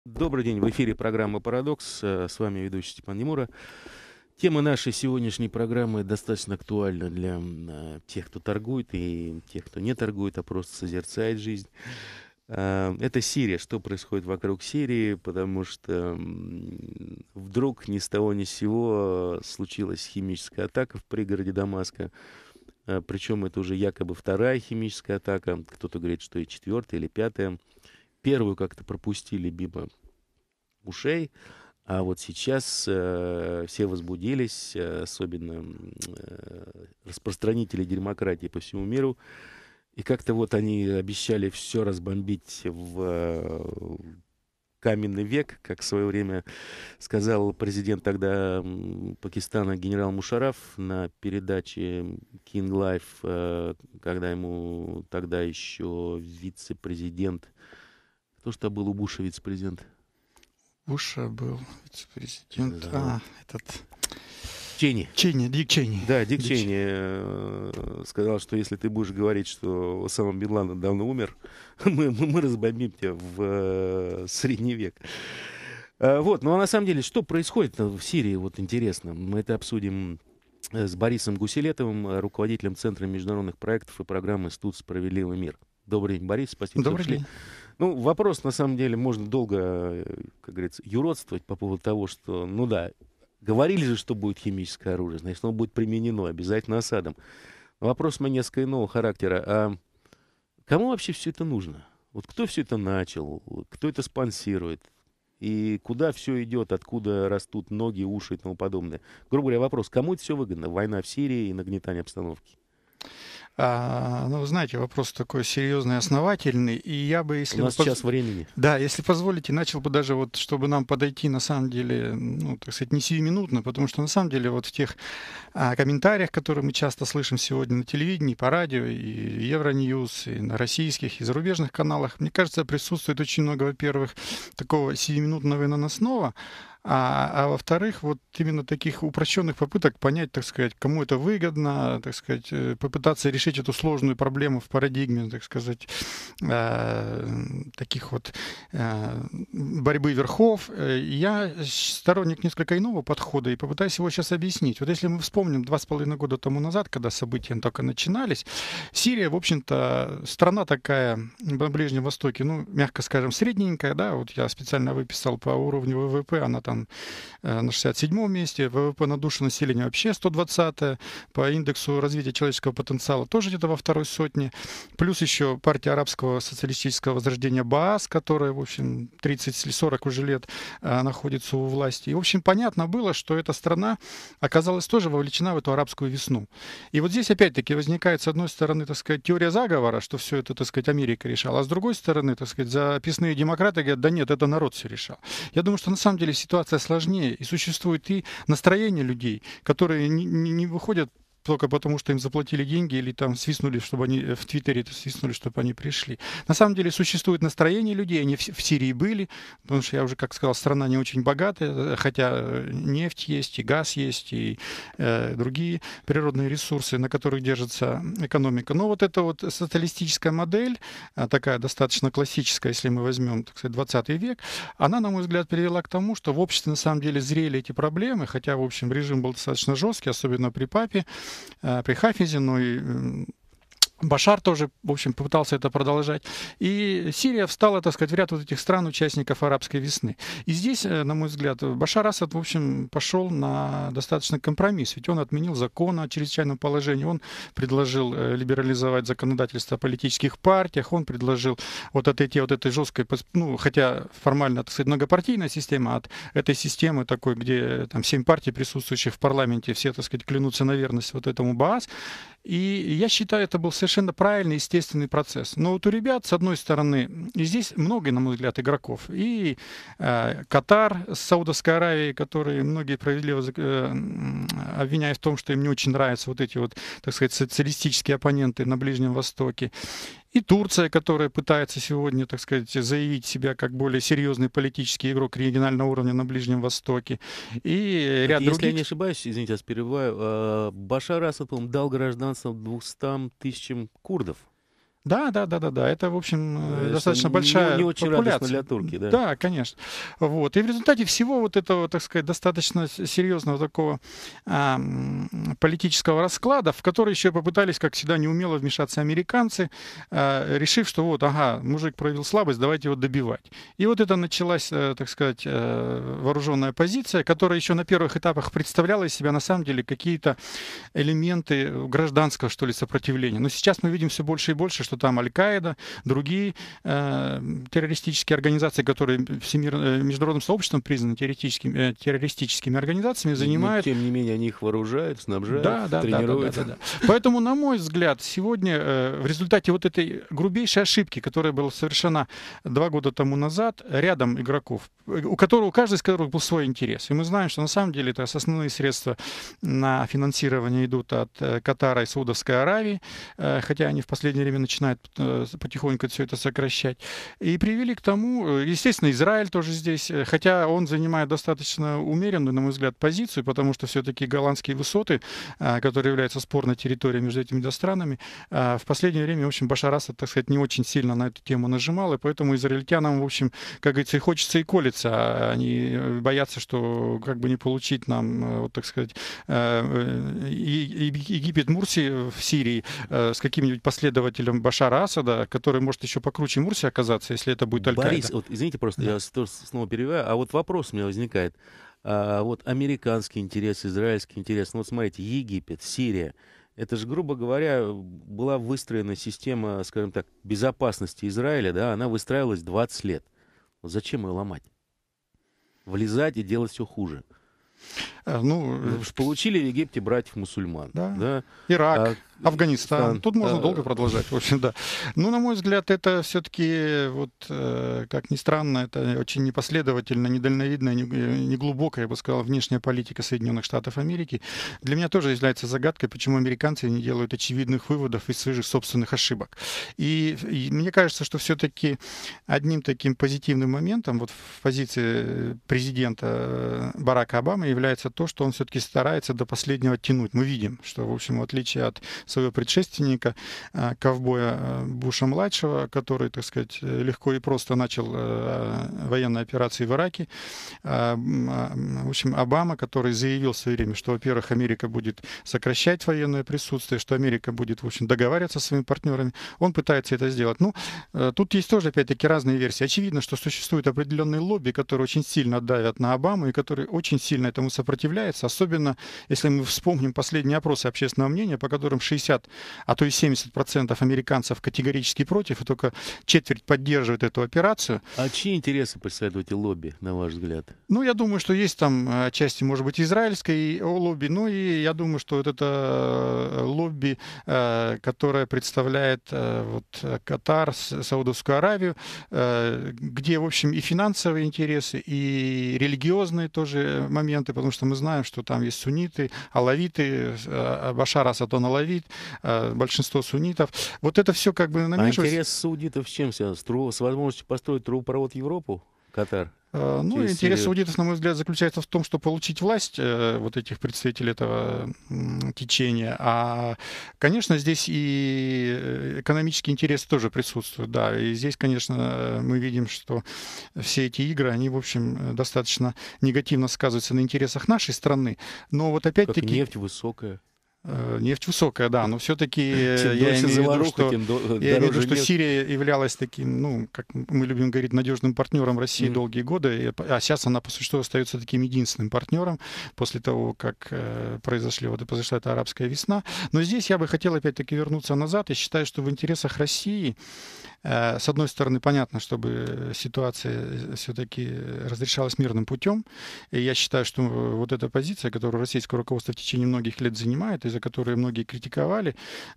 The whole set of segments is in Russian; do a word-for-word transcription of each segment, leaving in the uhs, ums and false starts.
Добрый день, в эфире программа «Парадокс». Э, С вами ведущий Степан Немура. Тема нашей сегодняшней программы достаточно актуальна для м, э, тех, кто торгует, и тех, кто не торгует, а просто созерцает жизнь. Э, Это Сирия. Что происходит вокруг Сирии? Потому что м, вдруг ни с того ни с сего э, случилась химическая атака в пригороде Дамаска. Э, Причем это уже якобы вторая химическая атака. Кто-то говорит, что и четвертая или пятая. Первую как-то пропустили мимо ушей, а вот сейчас э, все возбудились, э, особенно м, э, распространители демократии по всему миру. И как-то вот они обещали все разбомбить в э, каменный век, как в свое время сказал президент тогда м, Пакистана генерал Мушараф на передаче King Life, э, когда ему тогда еще вице-президент, кто что был у Буша вице-президент? Буша был вице-президент. Да. А, этот... Чейни. Чейни, Дик Чейни. Да, Дик Дик Чейни э, сказал, что если ты будешь говорить, что Осама Бен Ладен давно умер, мы, мы, мы разбомбим тебя в э, средний век. Э, вот, ну а на самом деле, что происходит в Сирии, вот интересно. Мы это обсудим э, с Борисом Гуселетовым, э, руководителем Центра международных проектов и программы «Институт Справедливый мир». Добрый день, Борис, спасибо, что Добрый пришли. день. Ну, вопрос, на самом деле, можно долго, э, как говорится, юродствовать по поводу того, что, ну да, говорили же, что будет химическое оружие, значит, оно будет применено обязательно Асадом. Но вопрос у меня несколько иного характера. А кому вообще все это нужно? Вот кто все это начал? Кто это спонсирует? И куда все идет? Откуда растут ноги, уши и тому подобное? Грубо говоря, вопрос, кому это все выгодно? Война в Сирии и нагнетание обстановки. А, ну, знаете, вопрос такой серьезный, основательный. И я бы, У если бы... нас поз- час времени. Да, если позволите, начал бы даже вот, чтобы нам подойти, на самом деле, ну, так сказать, не сиюминутно, потому что, на самом деле, вот в тех а, комментариях, которые мы часто слышим сегодня на телевидении, по радио, и Евроньюз, и на российских, и зарубежных каналах, мне кажется, присутствует очень много, во-первых, такого сиюминутного и наносного, а, а во-вторых, вот именно таких упрощенных попыток понять, так сказать, кому это выгодно, так сказать, э, попытаться решить эту сложную проблему в парадигме, так сказать, э, таких вот э, борьбы верхов. Э, Я сторонник несколько иного подхода и попытаюсь его сейчас объяснить. Вот если мы вспомним два с половиной года тому назад, когда события только начинались, Сирия, в общем-то, страна такая на Ближнем Востоке, ну, мягко скажем, средненькая, да, вот я специально выписал по уровню ВВП, она там э, на шестьдесят седьмом месте, ВВП на душу населения вообще сто двадцатое, по индексу развития человеческого потенциала тоже где-то во второй сотне, плюс еще партия арабского социалистического возрождения БААС, которая, в общем, тридцать или сорок уже лет э, находится у власти. И, в общем, понятно было, что эта страна оказалась тоже вовлечена в эту арабскую весну. И вот здесь опять-таки возникает, с одной стороны, так сказать, теория заговора, что все это, так сказать, Америка решала, а с другой стороны, так сказать, записные демократы говорят, да нет, это народ все решал. Я думаю, что на самом деле ситуация сложнее, и существует и настроение людей, которые не, не- не выходят только потому, что им заплатили деньги или там свистнули, чтобы они в Твиттере свистнули, чтобы они пришли. На самом деле существует настроение людей, они в, в Сирии были, потому что я уже, как сказал, страна не очень богатая, хотя нефть есть, и газ есть, и э, другие природные ресурсы, на которых держится экономика. Но вот эта вот социалистическая модель, а, такая достаточно классическая, если мы возьмем, так сказать, двадцатый век, она, на мой взгляд, привела к тому, что в обществе на самом деле зрели эти проблемы, хотя, в общем, режим был достаточно жесткий, особенно при папе, э, при Хафизе, ну и м, Башар тоже, в общем, попытался это продолжать. И Сирия встала, так сказать, в ряд вот этих стран, участников арабской весны. И здесь, э, на мой взгляд, Башар Асад, в общем, пошел на достаточно компромисс. Ведь он отменил закон о чрезвычайном положении, он предложил э, либерализовать законодательство о политических партиях, он предложил вот от этой, вот этой жесткой, пос- ну, хотя формально, так сказать, многопартийная система, от этой системы такой, где там семь партий, присутствующих в парламенте, все, так сказать, клянутся на верность вот этому БААС. И я считаю, это был совершенно правильный, естественный процесс. Но вот у ребят, с одной стороны, и здесь много, на мой взгляд, игроков. И э, Катар с Саудовской Аравией, которые многие справедливо э, обвиняют в том, что им не очень нравятся вот эти вот, так сказать, социалистические оппоненты на Ближнем Востоке. И Турция, которая пытается сегодня, так сказать, заявить себя как более серьезный политический игрок регионального уровня на Ближнем Востоке. И Так, ряд если я других... не ошибаюсь, извините, вас перебиваю, э, Башар Асад, по-моему, дал гражданство двухстам тысячам курдов. Да, да, да, да, да. Это, в общем, Это достаточно не, большая не очень популяция. радостно для турки, да. Да, конечно. Вот. И в результате всего вот этого, так сказать, достаточно серьезного такого а, политического расклада, в который еще попытались, как всегда, неумело вмешаться американцы, а, решив, что вот, ага, мужик проявил слабость, давайте его добивать. И вот это началась, так сказать, вооруженная позиция, которая еще на первых этапах представляла из себя, на самом деле, какие-то элементы гражданского, что ли, сопротивления. Но сейчас мы видим все больше и больше, что там Аль-Каида, другие э, террористические организации, которые всемир, э, международным сообществом признаны террористическими, э, террористическими организациями, занимают... Но, тем не менее, они их вооружают, снабжают, да, да, тренируют. Да, да, да, да. Поэтому, на мой взгляд, сегодня э, в результате вот этой грубейшей ошибки, которая была совершена два года тому назад, рядом игроков, у которого, у каждого из которых был свой интерес. И мы знаем, что на самом деле это основные средства на финансирование идут от э, Катара и Саудовской Аравии, э, хотя они в последнее время начинают потихоньку все это сокращать. И привели к тому, естественно, Израиль тоже здесь, хотя он занимает достаточно умеренную, на мой взгляд, позицию, потому что все-таки голландские высоты, которые являются спорной территорией между этими двумя странами, в последнее время, в общем, Башар Асад, так сказать, не очень сильно на эту тему нажимал, и поэтому израильтянам, в общем, как говорится, и хочется, и колется. Они боятся, что как бы не получить нам, вот так сказать, Египет Мурси в Сирии с каким-нибудь последователем Башара Асада, который может еще покруче Мурси оказаться, если это будет Аль-Каида. Борис, вот, извините, просто да. я снова перебиваю, а вот вопрос у меня возникает. А, вот американский интерес, израильский интерес. Ну вот смотрите, Египет, Сирия. Это же, грубо говоря, была выстроена система, скажем так, безопасности Израиля, да, она выстраивалась двадцать лет. Вот зачем ее ломать? Влезать и делать все хуже. Ну, Вы же получили в Египте братьев-мусульман. Да. Да? Ирак, а, Афганистан. Тут можно а, долго продолжать, в общем, да. Ну, на мой взгляд, это все-таки, вот, как ни странно, это очень непоследовательно, недальновидная, неглубокая, я бы сказал, внешняя политика Соединенных Штатов Америки. Для меня тоже является загадкой, почему американцы не делают очевидных выводов из своих собственных ошибок. И, и мне кажется, что все-таки одним таким позитивным моментом вот в позиции президента Барака Обамы является то, что он все-таки старается до последнего тянуть. Мы видим, что, в общем, в отличие от своего предшественника, ковбоя Буша-младшего, который, так сказать, легко и просто начал военные операции в Ираке, в общем, Обама, который заявил в свое время, что, во-первых, Америка будет сокращать военное присутствие, что Америка будет, в общем, договариваться со своими партнерами, он пытается это сделать. Ну, тут есть тоже, опять-таки, разные версии. Очевидно, что существует определенные лобби, которые очень сильно давят на Обаму и которые очень сильно этому сопротивляются, особенно если мы вспомним последние опросы общественного мнения, по которым шестьдесят, а то и семьдесят процентов американцев категорически против, и только четверть поддерживает эту операцию. А чьи интересы преследуют эти лобби, на ваш взгляд? Ну, я думаю, что есть там отчасти, может быть, израильской лобби, ну и я думаю, что вот это лобби, которое представляет вот Катар, Саудовскую Аравию, где, в общем, и финансовые интересы, и религиозные тоже моменты, потому что мы знаем, что там есть сунниты, алавиты, Башар Асад, он алавит, большинство суннитов. Вот это все как бы намешивается. А интерес саудитов с чем связан? С возможностью построить трубопровод в Европу, Катар? Ну, Через интерес Сирию. саудитов, на мой взгляд, заключается в том, что получить власть э, вот этих представителей этого м, течения. А, конечно, здесь и экономические интересы тоже присутствуют, да. И здесь, конечно, мы видим, что все эти игры, они, в общем, достаточно негативно сказываются на интересах нашей страны. Но вот опять-таки... Как нефть высокая. Нефть высокая, да, но все-таки я имею в виду, что, тем до, я имею в виду, что нефть. Сирия являлась таким, ну, как мы любим говорить, надежным партнером России mm. долгие годы, а сейчас она по существу остается таким единственным партнером после того, как э, произошли, вот, произошла эта арабская весна. Но здесь я бы хотел опять-таки вернуться назад. Я считаю, что в интересах России, э, с одной стороны, понятно, чтобы ситуация все-таки разрешалась мирным путем. И я считаю, что вот эта позиция, которую российское руководство в течение многих лет занимает, за которые многие критиковали,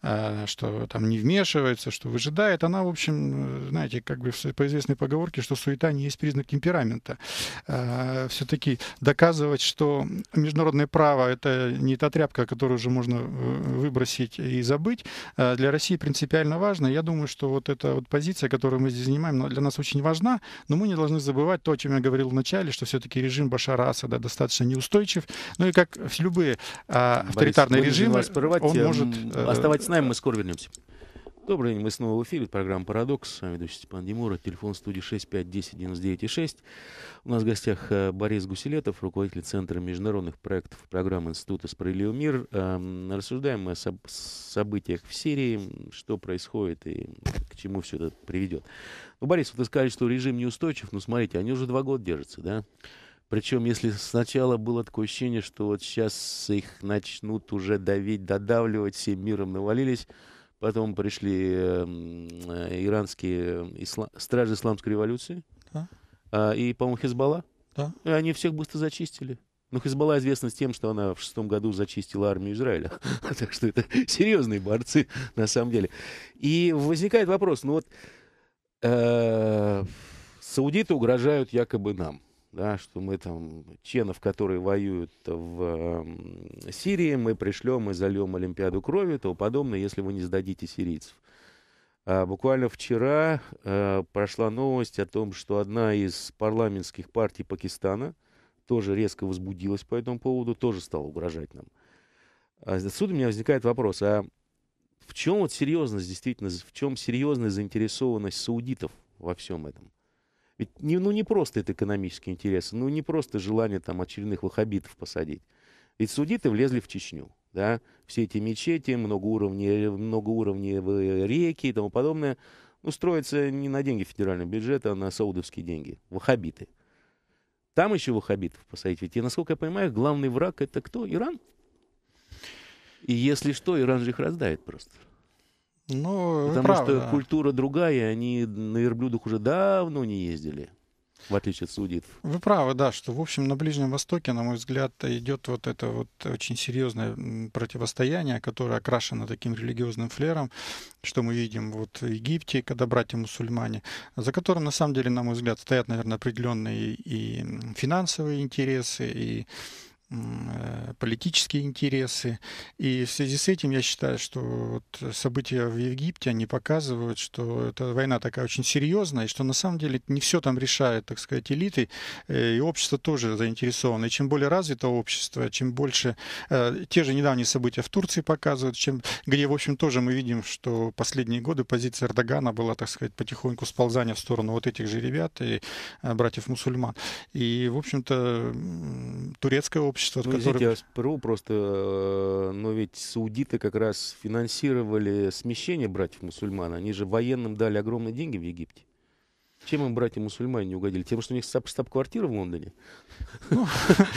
что там не вмешивается, что выжидает, она, в общем, знаете, как бы по известной поговорке, что суета не есть признак темперамента. Все-таки доказывать, что международное право — это не та тряпка, которую уже можно выбросить и забыть, для России принципиально важно. Я думаю, что вот эта вот позиция, которую мы здесь занимаем, для нас очень важна, но мы не должны забывать то, о чем я говорил в начале, что все-таки режим Башара Асада достаточно неустойчив. Ну и как любые авторитарные Борис, режимы, вас прерывать. он может... Оставайтесь с нами, мы скоро вернемся. Добрый день, мы снова в эфире, программа «Парадокс», с вами ведущий Степан Димура, телефон студии шесть пять десять девяносто девять шесть. У нас в гостях Борис Гуселетов, руководитель Центра международных проектов программы Института «Справедливый мир». Рассуждаем мы о событиях в Сирии, что происходит и к чему все это приведет. Ну, Борис, вот вы сказали, что режим неустойчив, но смотрите, они уже два года держатся, да? Причем, если сначала было такое ощущение, что вот сейчас их начнут уже давить, додавливать, всем миром навалились. Потом пришли э, иранские исла... стражи исламской революции. Да. А, и, по-моему, Хизбалла. Да. И они всех быстро зачистили. Но Хизбалла известна тем, что она в шестом году зачистила армию Израиля. Так что это серьезные борцы, на самом деле. И возникает вопрос, ну вот э, саудиты угрожают якобы нам. Да, что мы там, ченов, которые воюют в э, Сирии, мы пришлем, мы зальем Олимпиаду крови и тому подобное, если вы не сдадите сирийцев. А буквально вчера э, прошла новость о том, что одна из парламентских партий Пакистана тоже резко возбудилась по этому поводу, тоже стала угрожать нам. А отсюда у меня возникает вопрос, а в чем вот серьезность, действительно, в чем серьезная заинтересованность саудитов во всем этом? Ведь не, ну, не просто это экономические интересы, ну не просто желание там очередных ваххабитов посадить. Ведь саудиты влезли в Чечню, да, все эти мечети, многоуровневые, многоуровневые реки и тому подобное, ну, строятся не на деньги федерального бюджета, а на саудовские деньги, ваххабиты. Там еще ваххабитов посадить, ведь, насколько я понимаю, главный враг это кто? Иран? И если что, Иран же их раздавит просто. Ну, Потому правы, что да. культура другая, они на верблюдах уже давно не ездили, в отличие от саудитов. Вы правы, да, что, в общем, на Ближнем Востоке, на мой взгляд, идет вот это вот очень серьезное противостояние, которое окрашено таким религиозным флером, что мы видим вот в Египте, когда братья-мусульмане, за которым, на самом деле, на мой взгляд, стоят, наверное, определенные и финансовые интересы, и политические интересы. И в связи с этим я считаю, что вот события в Египте, они показывают, что эта война такая очень серьезная, и что на самом деле не все там решает, так сказать, элиты, и общество тоже заинтересовано. И чем более развито общество, чем больше... Те же недавние события в Турции показывают, чем, где, в общем, тоже мы видим, что последние годы позиция Эрдогана была, так сказать, потихоньку сползание в сторону вот этих же ребят и братьев-мусульман. И, в общем-то, турецкое общество, Ну, который... извините, я вас прерву просто, но ведь саудиты как раз финансировали смещение братьев-мусульман. Они же военным дали огромные деньги в Египте. Чем им братья-мусульмане не угодили? Тем, что у них штаб-квартира в Лондоне? Ну,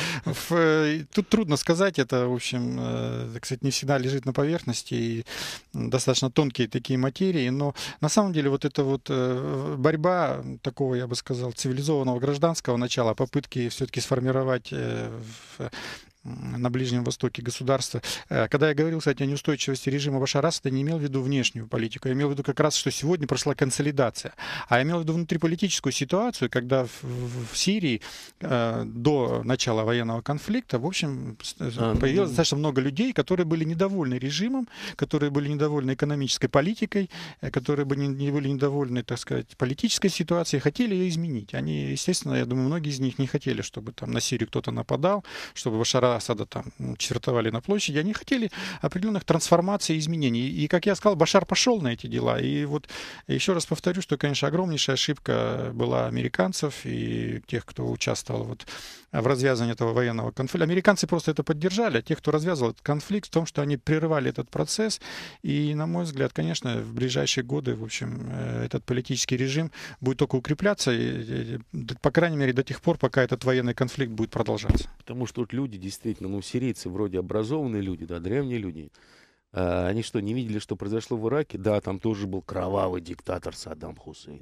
в, тут трудно сказать. Это, в общем, э, так сказать, не всегда лежит на поверхности. И достаточно тонкие такие материи. Но на самом деле вот эта вот э, борьба такого, я бы сказал, цивилизованного гражданского начала, попытки все-таки сформировать э, в, на Ближнем Востоке государства. Когда я говорил, кстати, о неустойчивости режима Башара Асада, я не имел в виду внешнюю политику. Я имел в виду как раз, что сегодня прошла консолидация. А я имел в виду внутриполитическую ситуацию, когда в, в, в Сирии э, до начала военного конфликта, в общем, появилось достаточно много людей, которые были недовольны режимом, которые были недовольны экономической политикой, которые были, не были недовольны, так сказать, политической ситуацией, хотели ее изменить. Они, естественно, я думаю, многие из них не хотели, чтобы там на Сирию кто-то нападал, чтобы Башара Асада там четвертовали на площади. Они хотели определенных трансформаций и изменений. И, как я сказал, Башар пошел на эти дела. И вот еще раз повторю, что, конечно, огромнейшая ошибка была американцев и тех, кто участвовал вот в развязывании этого военного конфликта. Американцы просто это поддержали, а те, кто развязывал этот конфликт, в том, что они прерывали этот процесс. И, на мой взгляд, конечно, в ближайшие годы, в общем, этот политический режим будет только укрепляться, и, по крайней мере, до тех пор, пока этот военный конфликт будет продолжаться. Потому что вот люди действительно, ну, сирийцы вроде образованные люди, да, древние люди. А, они что, не видели, что произошло в Ираке? Да, там тоже был кровавый диктатор Саддам Хусейн.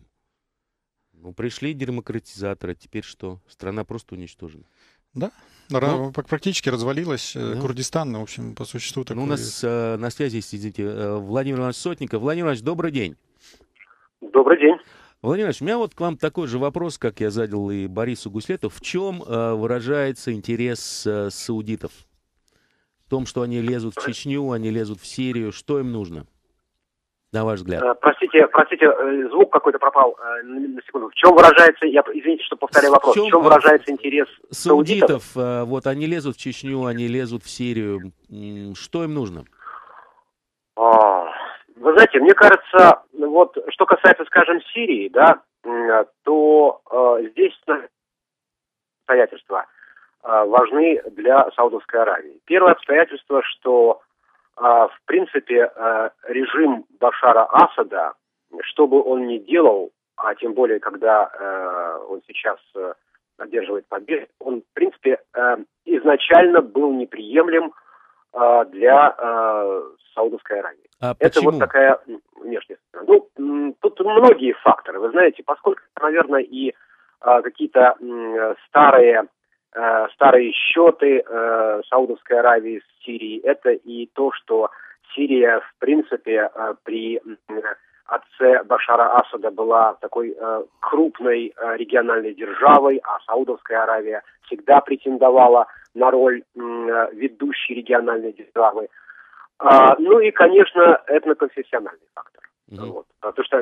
Ну, пришли демократизаторы, теперь что? Страна просто уничтожена. Да, ну, практически развалилась. Да. Курдистан, в общем, по существу такой... Ну, у нас э, на связи есть, извините, Владимир Иванович Сотников. Владимир Иванович, добрый день. Добрый день. Владимир Иванович, у меня вот к вам такой же вопрос, как я задал и Борису Гуслетову. В чем э, выражается интерес э, саудитов? В том, что они лезут в Чечню, они лезут в Сирию. Что им нужно, на ваш взгляд? А, простите, простите, звук какой-то пропал. На секунду. В чем выражается, я извините, что повторяю вопрос, в чем, в чем выражается интерес саудитов? Саудитов, э, вот они лезут в Чечню, они лезут в Сирию. Что им нужно? А, Вы знаете, мне кажется, вот что касается, скажем, Сирии, да, то э, здесь обстоятельства э, важны для Саудовской Аравии. Первое обстоятельство, что э, в принципе э, режим Башара Асада, что бы он ни делал, а тем более, когда э, он сейчас э, одерживает победу, он, в принципе, э, изначально был неприемлем э, для э, Саудовской Аравии. А Это почему? вот такая внешняя сторона. Ну, тут многие факторы, вы знаете, поскольку, наверное, и э, какие-то э, старые, э, старые счеты э, Саудовской Аравии с Сирией, это и то, что Сирия, в принципе, э, при э, отце Башара Асада была такой э, крупной э, региональной державой, а Саудовская Аравия всегда претендовала на роль э, ведущей региональной державы. А, ну и, конечно, этноконфессиональный фактор. Mm-hmm. Вот. Потому что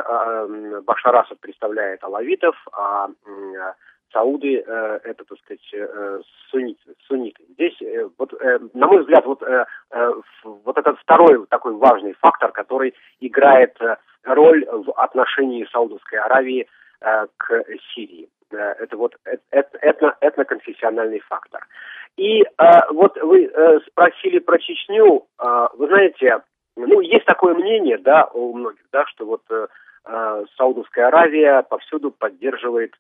э, Башар Асад представляет алавитов, а э, сауды э, это, так сказать, э, сунниты, сунниты. Здесь, э, вот, э, на мой взгляд, вот, э, э, вот этот второй такой важный фактор, который играет э, роль в отношении Саудовской Аравии э, к Сирии. Э, это вот этно, этноконфессиональный фактор. И э, вот вы э, спросили про Чечню. Э, вы знаете, ну, есть такое мнение, да, у многих, да, что вот э, э, Саудовская Аравия повсюду поддерживает,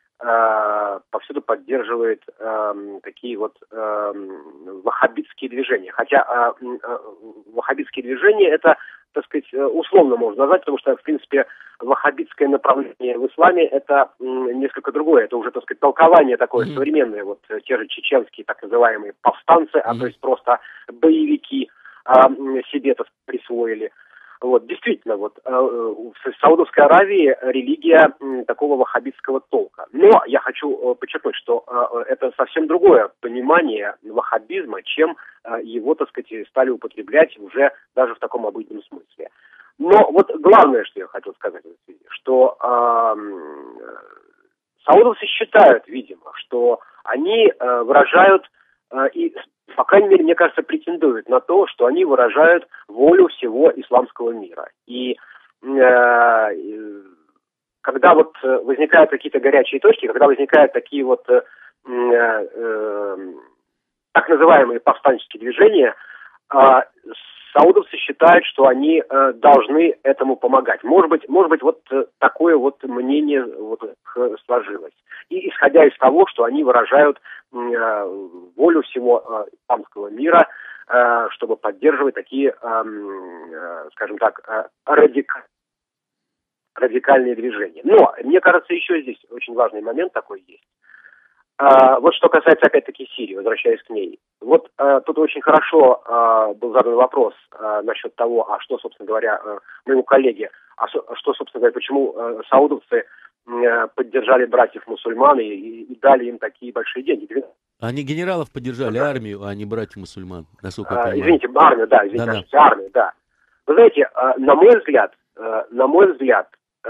э, повсюду поддерживает э, такие вот э, ваххабитские движения. Хотя э, э, ваххабитские движения это, так сказать, условно можно назвать, потому что, в принципе, ваххабитское направление в исламе это м, несколько другое. Это уже, так сказать, толкование такое mm-hmm. современное. Вот те же чеченские так называемые повстанцы, mm-hmm. а то есть просто боевики а, себе это присвоили. Вот, действительно, вот а, в Саудовской Аравии религия м, такого ваххабитского толка. Но я хочу а, подчеркнуть, что а, это совсем другое понимание ваххабизма, чем а, его, так сказать, стали употреблять уже даже в таком обыденном смысле. Но вот главное, что я хотел сказать в этой связи, что э, саудовцы считают, видимо, что они э, выражают, э, и, по крайней мере, мне кажется, претендуют на то, что они выражают волю всего исламского мира. И э, когда вот возникают какие-то горячие точки, когда возникают такие вот э, э, так называемые повстанческие движения, э, саудовцы считают, что они э, должны этому помогать. Может быть, может быть, вот э, такое вот мнение вот, э, сложилось. И исходя из того, что они выражают э, волю всего э, исламского мира, э, чтобы поддерживать такие, э, э, скажем так, э, радик... радикальные движения. Но, мне кажется, еще здесь очень важный момент такой есть. А, вот что касается, опять-таки, Сирии, возвращаясь к ней. Вот а, тут очень хорошо а, был задан вопрос а, насчет того, а что, собственно говоря, а, моему коллеге, а что, собственно говоря, почему а, саудовцы а, поддержали братьев-мусульман и, и дали им такие большие деньги. Они генералов поддержали, да. Армию, а не братьев-мусульман, насколько я понимаю. Извините, армию, да, извините, да, да. армию, да. Вы знаете, а, на мой взгляд, а, на мой взгляд,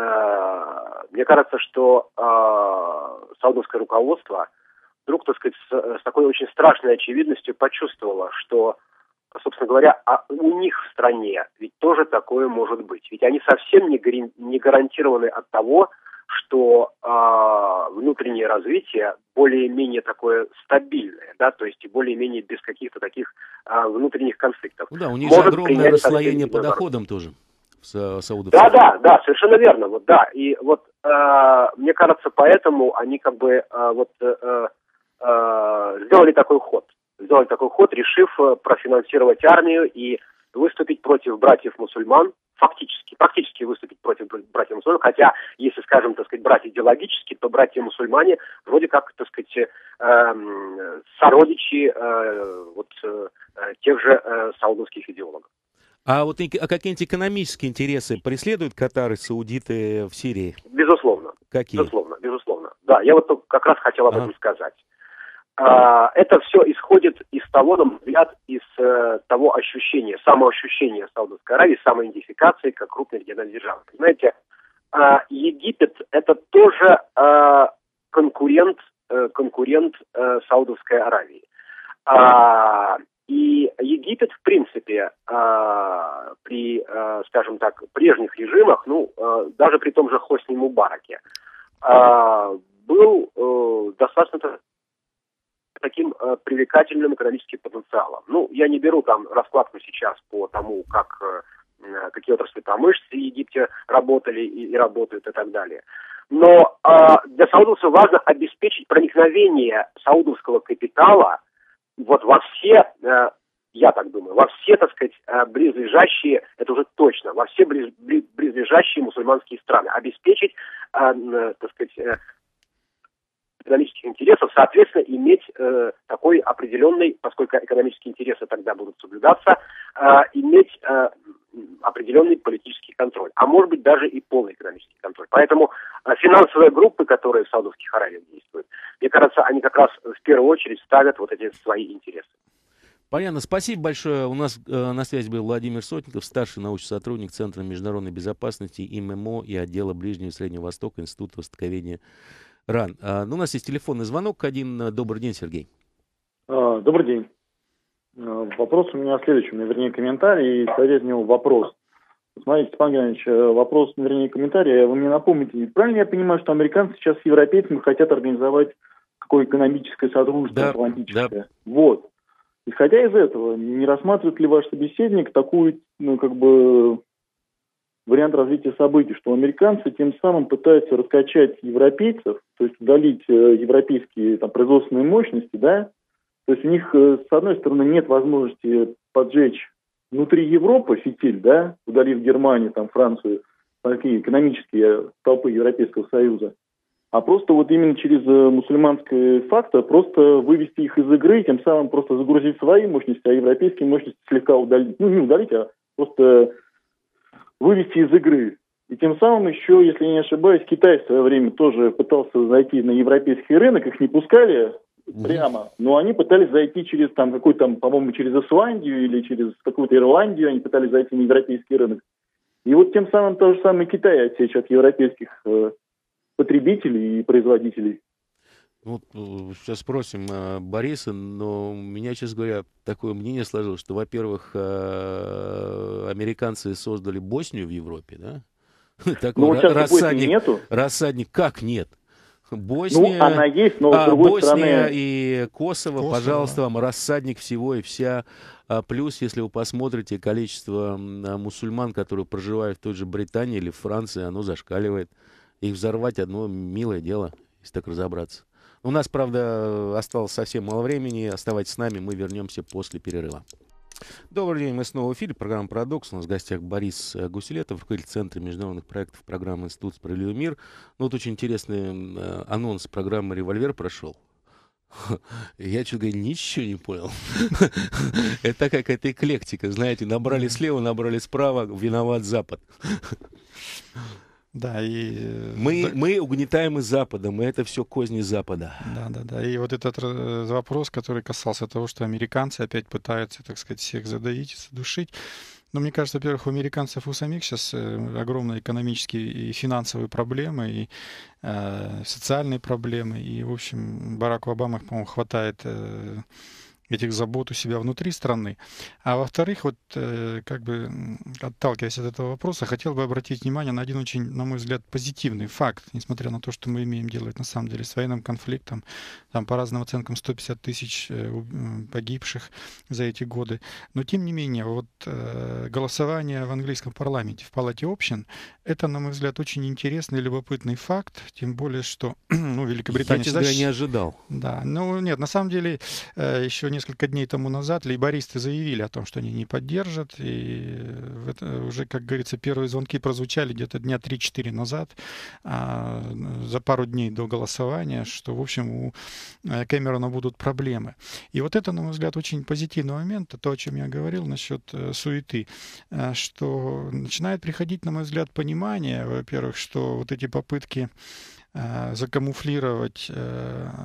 а, мне кажется, что а, саудовское руководство вдруг, так сказать, с, с такой очень страшной очевидностью почувствовало, что, собственно говоря, а у них в стране ведь тоже такое может быть. Ведь они совсем не, гари, не гарантированы от того, что а, внутреннее развитие более-менее такое стабильное, да, то есть и более-менее без каких-то таких а, внутренних конфликтов. Ну да, у них же огромное расслоение по доходам тоже. Саудовцев. Да, да, да, совершенно верно, вот да, и вот э, мне кажется, поэтому они как бы э, вот э, э, сделали такой ход, сделали такой ход, решив э, профинансировать армию и выступить против братьев-мусульман, фактически, практически выступить против братьев-мусульман, хотя, если, скажем, так сказать, брать идеологически, то братья-мусульмане вроде как, так сказать, э, сородичи э, вот э, тех же э, саудовских идеологов. А вот а какие-нибудь экономические интересы преследуют Катар и саудиты в Сирии? Безусловно. Какие? Безусловно, безусловно. Да, я вот как раз хотел об этом ага. сказать. А, это все исходит из того, на мой взгляд, из э, того ощущения, самоощущения Саудовской Аравии, самоидентификации как крупной региональной державы. Знаете, а, Египет это тоже а, конкурент, э, конкурент э, Саудовской Аравии. А, И Египет, в принципе, э, при, э, скажем так, прежних режимах, ну, э, даже при том же Хосни Мубараке, э, был э, достаточно таким э, привлекательным экономическим потенциалом. Ну, я не беру там раскладку сейчас по тому, как, э, какие отрасли промышленности в Египте работали и, и работают и так далее. Но э, для саудовцев важно обеспечить проникновение саудовского капитала вот во все, э, я так думаю, во все, так сказать, э, близлежащие, это уже точно, во все близ, близ, близлежащие мусульманские страны. Обеспечить, э, э, так сказать, э, экономических интересов, соответственно, иметь э, такой определенный, поскольку экономические интересы тогда будут соблюдаться, э, иметь э, определенный политический контроль, а может быть даже и полный экономический контроль. Поэтому э, финансовые группы, которые в Саудовских Аравиях действуют, мне кажется, они как раз в первую очередь ставят вот эти свои интересы. Понятно. Спасибо большое. У нас э, на связи был Владимир Сотников, старший научный сотрудник Центра международной безопасности ИММО и отдела Ближнего и Среднего Востока Института Востоковедения РАН. А, ну, у нас есть телефонный звонок один. Добрый день, Сергей. А, добрый день. А, вопрос у меня следующий, вернее, комментарий, и скорее из него вопрос. Смотрите, Степан Геннадьевич, вопрос, вернее, комментарий, вы мне напомните, правильно я понимаю, что американцы сейчас с европейцами хотят организовать какое экономическое сотрудничество, да, атлантическое? Да. Вот. Исходя из этого, не рассматривает ли ваш собеседник такую, ну, как бы, вариант развития событий, что американцы тем самым пытаются раскачать европейцев, то есть удалить э, европейские там, производственные мощности, да, то есть у них, э, с одной стороны, нет возможности поджечь внутри Европы фитиль, да, удалив Германию, там, Францию, такие экономические столпы Европейского Союза, а просто вот именно через э, мусульманский фактор просто вывести их из игры, тем самым просто загрузить свои мощности, а европейские мощности слегка удалить, ну, не удалить, а просто вывести из игры. И тем самым еще, если я не ошибаюсь, Китай в свое время тоже пытался зайти на европейский рынок, их не пускали прямо, но они пытались зайти через там какой-то, там, по-моему, через Исландию или через какую-то Ирландию, они пытались зайти на европейский рынок. И вот тем самым то же самое Китай отсечь от европейских э, потребителей и производителей. Вот сейчас спросим э, Бориса, но у меня, честно говоря, такое мнение сложилось, что, во-первых, э, американцы создали Боснию в Европе, да? Такой ну, вот сейчас рассадник, Боснии нету. Рассадник, как нет? Босния, ну, она есть, но а, с другой Босния стороны... и Косово, Косово, пожалуйста, да. вам рассадник всего и вся. А плюс, если вы посмотрите, количество мусульман, которые проживают в той же Британии или Франции, оно зашкаливает. Их взорвать одно милое дело, если так разобраться. У нас, правда, осталось совсем мало времени. Оставайтесь с нами, мы вернемся после перерыва. Добрый день, мы снова в эфире. Программа «Парадокс». У нас в гостях Борис Гуселетов, руководитель Центра международных проектов программы «Институт Справедливый мир». Ну, вот очень интересный э, анонс программы «Револьвер» прошел. Я, честно говоря, ничего не понял. Это какая-то эклектика, знаете, набрали слева, набрали справа, виноват Запад. Да, и... Мы, мы угнетаемы Западом, и это все козни Запада. Да, да, да. И вот этот вопрос, который касался того, что американцы опять пытаются, так сказать, всех задавить, задушить. Но мне кажется, во-первых, у американцев у самих сейчас огромные экономические и финансовые проблемы, и э, социальные проблемы. И, в общем, Бараку Обаме, по-моему, хватает... Э, этих забот у себя внутри страны. А во-вторых, вот э, как бы отталкиваясь от этого вопроса, хотел бы обратить внимание на один очень, на мой взгляд, позитивный факт, несмотря на то, что мы имеем делать на самом деле с военным конфликтом, там по разным оценкам сто пятьдесят тысяч э, погибших за эти годы. Но тем не менее, вот э, голосование в английском парламенте, в Палате общин, это, на мой взгляд, очень интересный и любопытный факт, тем более, что ну, Великобритания... Я, честно говоря, не ожидал. Да, ну нет, на самом деле э, еще не Несколько дней тому назад лейбористы заявили о том, что они не поддержат, и это уже, как говорится, первые звонки прозвучали где-то дня три-четыре назад, а, за пару дней до голосования, что, в общем, у Кэмерона будут проблемы. И вот это, на мой взгляд, очень позитивный момент, то, о чем я говорил насчет э, суеты, э, что начинает приходить, на мой взгляд, понимание, во-первых, что вот эти попытки закамуфлировать,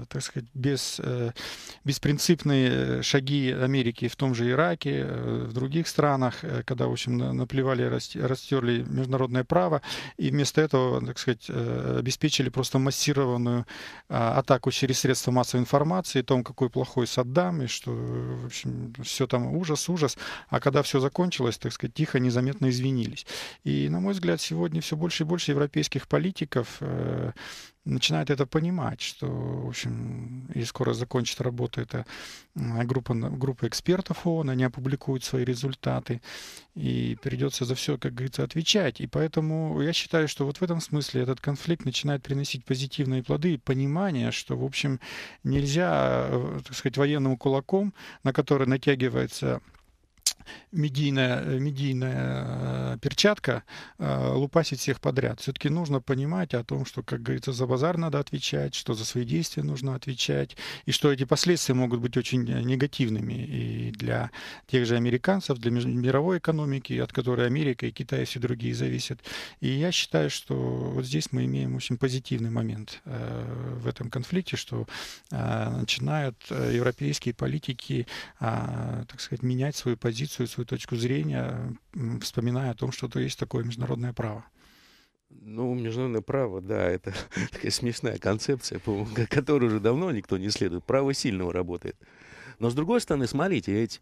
так сказать, без, беспринципные шаги Америки в том же Ираке, в других странах, когда, в общем, наплевали, растерли международное право, и вместо этого, так сказать, обеспечили просто массированную атаку через средства массовой информации о том, какой плохой Саддам, и что, в общем, все там ужас, ужас. А когда все закончилось, так сказать, тихо, незаметно извинились. И, на мой взгляд, сегодня все больше и больше европейских политиков э, начинают это понимать, что, в общем, и скоро закончит работу эта группа, группа экспертов ООН, они опубликуют свои результаты, и придется за все, как говорится, отвечать. И поэтому я считаю, что вот в этом смысле этот конфликт начинает приносить позитивные плоды и понимание, что, в общем, нельзя, так сказать, военным кулаком, на который натягивается медийная, медийная перчатка, лупасить всех подряд. Все-таки нужно понимать о том, что, как говорится, за базар надо отвечать, что за свои действия нужно отвечать, и что эти последствия могут быть очень негативными и для тех же американцев, для мировой экономики, от которой Америка и Китай и все другие зависят. И я считаю, что вот здесь мы имеем очень позитивный момент в этом конфликте, что начинают европейские политики, так сказать, менять свою позицию, свою точку зрения, вспоминая о том, что то есть такое международное право. Ну, международное право, да, это такая смешная концепция, которую уже давно никто не исследует. Право сильного работает. Но, с другой стороны, смотрите, ведь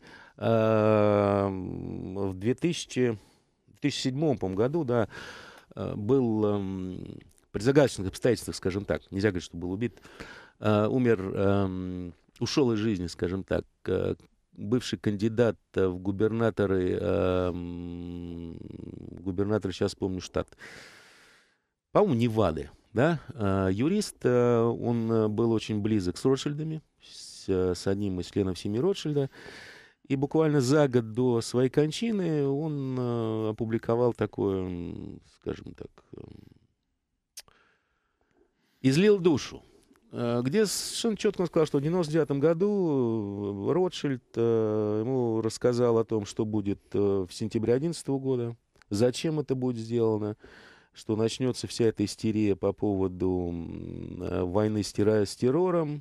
э, в две тысячи седьмом, по-моему, году, да, был э, при загадочных обстоятельствах, скажем так, нельзя говорить, что был убит, э, умер, э, ушел из жизни, скажем так, э, бывший кандидат в губернаторы, э, губернатор, сейчас помню штат, по-моему, Невады, да, э, юрист, э, он был очень близок с Ротшильдами, с, с одним из членов семьи Ротшильда, и буквально за год до своей кончины он э, опубликовал такое, скажем так, э, излил душу, где совершенно четко он сказал, что в девяносто девятом году Ротшильд э, ему рассказал о том, что будет э, в сентябре две тысячи одиннадцатого года, зачем это будет сделано, что начнется вся эта истерия по поводу э, войны с, террор, с террором,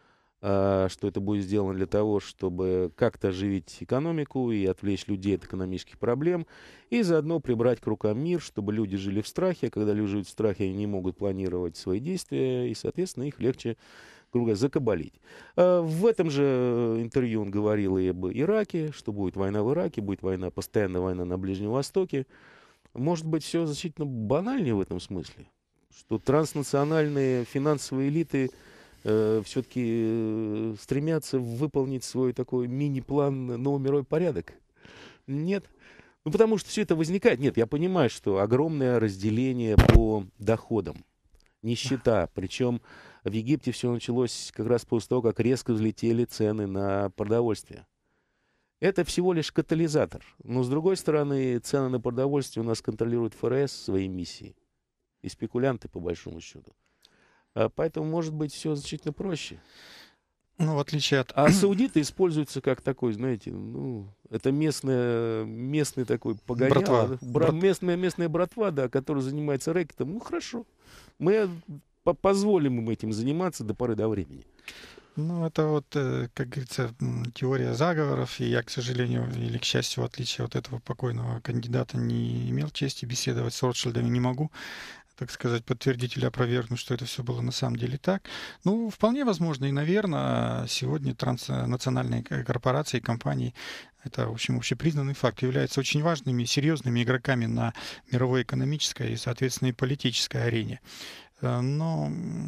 э, что это будет сделано для того, чтобы как-то оживить экономику и отвлечь людей от экономических проблем, и заодно прибрать к рукам мир, чтобы люди жили в страхе, а когда люди живут в страхе, они не могут планировать свои действия, и, соответственно, их легче, грубо говоря, закабалить. В этом же интервью он говорил и об Ираке, что будет война в Ираке, будет война, постоянная война на Ближнем Востоке. Может быть, все значительно банальнее в этом смысле, что транснациональные финансовые элиты э, все-таки э, стремятся выполнить свой такой мини-план новый мировой порядок. Нет. Ну, потому что все это возникает. Нет, я понимаю, что огромное разделение по доходам, нищета. Причем в Египте все началось как раз после того, как резко взлетели цены на продовольствие. Это всего лишь катализатор. Но, с другой стороны, цены на продовольствие у нас контролирует ФРС своей миссией. И спекулянты, по большому счету. А поэтому, может быть, все значительно проще. Ну, в отличие от... А саудиты используются как такой, знаете, ну, это местная, местный такой погонял. Братва. Бра, Брат... местная, местная братва, да, которая занимается рэкетом. Ну, хорошо. Мы позволим им этим заниматься до поры до времени. Ну, это вот, как говорится, теория заговоров, и я, к сожалению, или к счастью, в отличие от этого покойного кандидата, не имел чести беседовать с Ротшильдами, не могу, так сказать, подтвердить или опровергнуть, что это все было на самом деле так. Ну, вполне возможно, и, наверное, сегодня транснациональные корпорации и компании, это, в общем, общепризнанный факт, являются очень важными и серьезными игроками на мировой экономической и, соответственно, и политической арене. Но...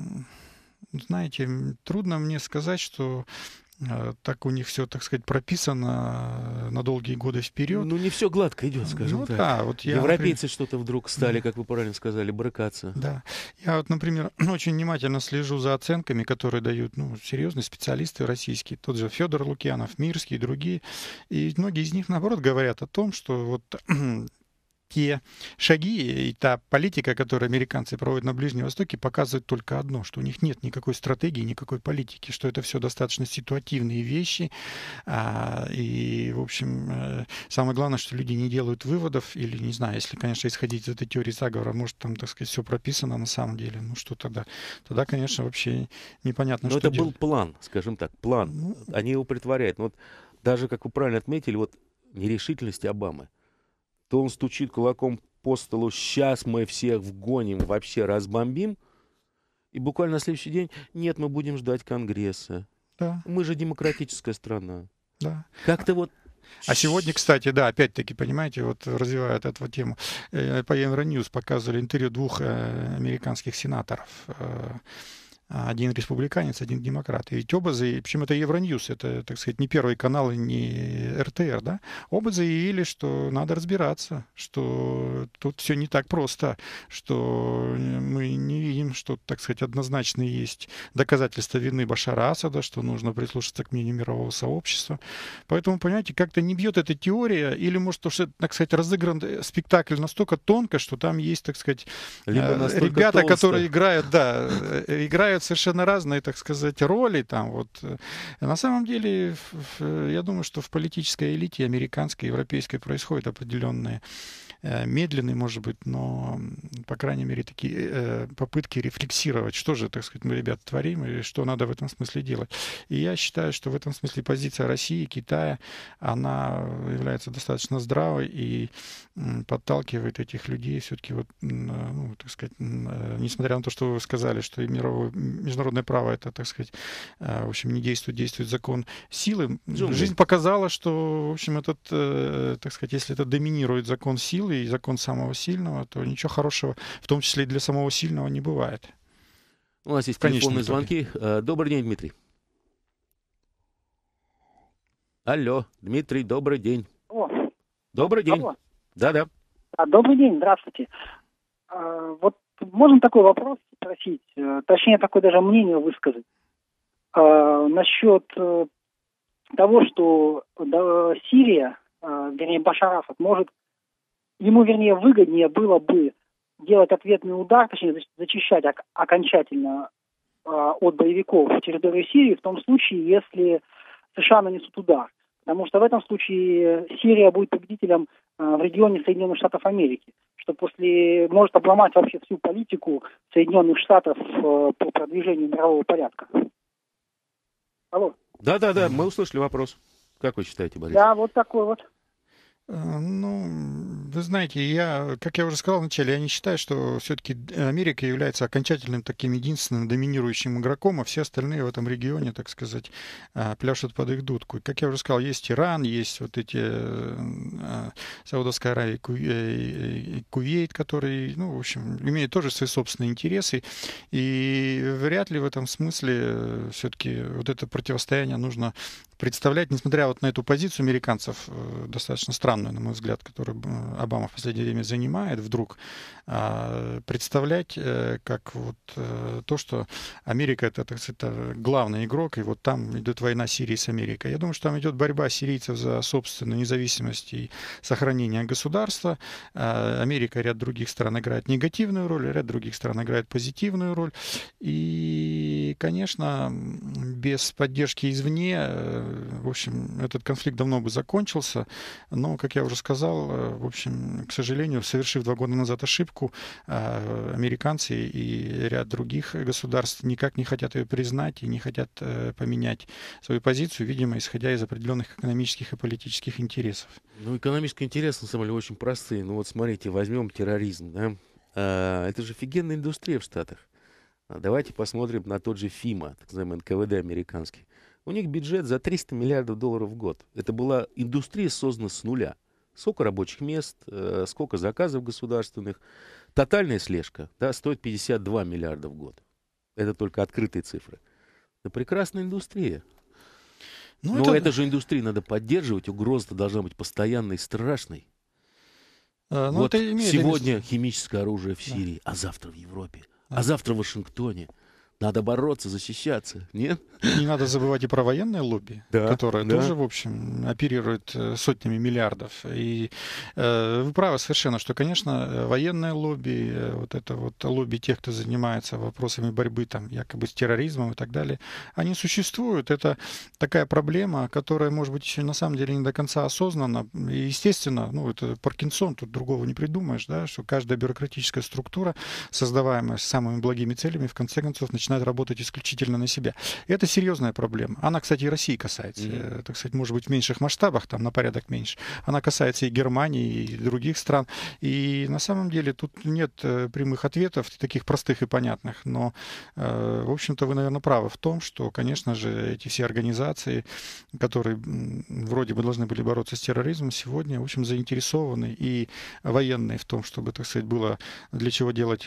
Знаете, трудно мне сказать, что э, так у них все, так сказать, прописано на долгие годы вперед. Ну, не все гладко идет, скажем ну, так. Да, вот я, Европейцы например... что-то вдруг стали, как вы правильно сказали, брыкаться. Да. Я вот, например, очень внимательно слежу за оценками, которые дают ну, серьезные специалисты российские, тот же Федор Лукьянов, Мирский и другие. И многие из них, наоборот, говорят о том, что вот... те шаги и та политика, которую американцы проводят на Ближнем Востоке, показывают только одно, что у них нет никакой стратегии, никакой политики, что это все достаточно ситуативные вещи. А, и, в общем, самое главное, что люди не делают выводов, или, не знаю, если, конечно, исходить из этой теории заговора, может, там, так сказать, все прописано на самом деле, ну что тогда? Тогда, конечно, вообще непонятно, Но что это делать. был план, скажем так, план. Ну, Они его притворяют. Но вот даже, как вы правильно отметили, вот нерешительность Обамы. То он стучит кулаком по столу, сейчас мы всех вгоним, вообще разбомбим. И буквально на следующий день, нет, мы будем ждать Конгресса. да, Мы же демократическая страна. да. Как-то вот... А сегодня, кстати, да, опять-таки, понимаете, вот развивают эту тему. Э, По Евроньюз показывали интервью двух э, американских сенаторов. Э, Один республиканец, один демократ. И ведь оба заявили, причем это Евроньюз, это, так сказать, не Первый канал и не эр тэ эр, да? Оба заявили, что надо разбираться, что тут все не так просто, что мы не видим, что, так сказать, однозначно есть доказательства вины Башара Асада, что нужно прислушаться к мнению мирового сообщества. Поэтому, понимаете, как-то не бьет эта теория, или, может, то, что, так сказать, разыгран спектакль настолько тонко, что там есть, так сказать, Либо настолько ребята, толсто. которые играют, да, играют совершенно разные, так сказать, роли там вот. На самом деле, я думаю, что в политической элите американской, европейской происходят определенные медленные, может быть, но, по крайней мере, такие попытки рефлексировать, что же, так сказать, мы, ребята, творим и что надо в этом смысле делать. И я считаю, что в этом смысле позиция России, Китая, она является достаточно здравой и подталкивает этих людей все-таки, вот, ну, так сказать, несмотря на то, что вы сказали, что и мировое, международное право, это, так сказать, в общем, не действует, действует закон силы. Джунгли. Жизнь показала, что, в общем, этот, так сказать, если это доминирует закон силы и закон самого сильного, то ничего хорошего, в том числе и для самого сильного, не бывает. У нас есть Конечном телефонные звонки. Э, Добрый день, Дмитрий. Алло, Дмитрий, добрый день. О, Добрый день. алло. Да-да. А, добрый день, здравствуйте. А, вот можно такой вопрос спросить, э, точнее, такое даже мнение высказать. А, насчет э, того, что да, Сирия, э, вернее, Башар Асад, может, ему, вернее, выгоднее было бы делать ответный удар, точнее, зачищать ок- окончательно э, от боевиков территорию Сирии в том случае, если США нанесут удар. Потому что в этом случае Сирия будет победителем э, в регионе Соединенных Штатов Америки, что после может обломать вообще всю политику Соединенных Штатов э, по продвижению мирового порядка. Алло. Да-да-да, мы услышали вопрос. Как вы считаете, Борис? Да, вот такой вот. Ну, вы знаете, я, как я уже сказал вначале, я не считаю, что все-таки Америка является окончательным таким единственным доминирующим игроком, а все остальные в этом регионе, так сказать, пляшут под их дудку. Как я уже сказал, есть Иран, есть вот эти Саудовская Аравия, Кувейт, которые, ну, в общем, имеют тоже свои собственные интересы, и вряд ли в этом смысле все-таки вот это противостояние нужно представлять, несмотря вот на эту позицию американцев, достаточно странную, на мой взгляд, которую Обама в последнее время занимает, вдруг представлять как вот то, что Америка это, так сказать, это главный игрок, и вот там идет война Сирии с Америкой. Я думаю, что там идет борьба сирийцев за собственную независимость и сохранение государства. Америка и ряд других стран играет негативную роль, ряд других стран играет позитивную роль. И, конечно, без поддержки извне, в общем, этот конфликт давно бы закончился, но, как я уже сказал, в общем, к сожалению, совершив два года назад ошибку, американцы и ряд других государств никак не хотят ее признать и не хотят поменять свою позицию, видимо, исходя из определенных экономических и политических интересов. Ну, экономические интересы, на самом деле, очень простые. Ну, вот смотрите, возьмем терроризм, да? А, это же офигенная индустрия в Штатах. А давайте посмотрим на тот же ФИМА, так называемый эн ка вэ дэ американский. У них бюджет за триста миллиардов долларов в год. Это была индустрия, создана с нуля. Сколько рабочих мест, э, сколько заказов государственных. Тотальная слежка, да, стоит пятьдесят два миллиарда в год. Это только открытые цифры. Это прекрасная индустрия. Ну, Но это... эту же индустрию надо поддерживать. Угроза должна быть постоянной и страшной. А, ну, вот это имеет сегодня место. химическое оружие в Сирии, да. А завтра в Европе, да. А завтра в Вашингтоне. Надо бороться, защищаться, нет? Не надо забывать и про военное лобби, да, которое да. тоже, в общем, оперирует сотнями миллиардов. И э, вы правы совершенно, что, конечно, военное лобби, вот это вот лобби тех, кто занимается вопросами борьбы там, якобы с терроризмом и так далее, они существуют. Это такая проблема, которая, может быть, еще на самом деле не до конца осознанна. И, естественно, ну, это Паркинсон, тут другого не придумаешь, да, что каждая бюрократическая структура, создаваемая с самыми благими целями, в конце концов, начинает работать исключительно на себя. И это серьезная проблема. Она, кстати, и России касается. Mm-hmm. Так сказать, может быть, в меньших масштабах, там, на порядок меньше. Она касается и Германии, и других стран. И на самом деле тут нет прямых ответов, таких простых и понятных. Но, в общем-то, вы, наверное, правы в том, что, конечно же, эти все организации, которые вроде бы должны были бороться с терроризмом, сегодня, в общем, заинтересованы и военные в том, чтобы, так сказать, было для чего делать